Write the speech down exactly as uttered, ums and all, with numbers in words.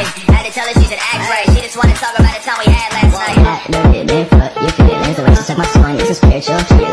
right. Had to tell her she should act right. She just wanna talk about the time we had last night. That little bit been fuck your feelings. The way she took my son is a spiritual. She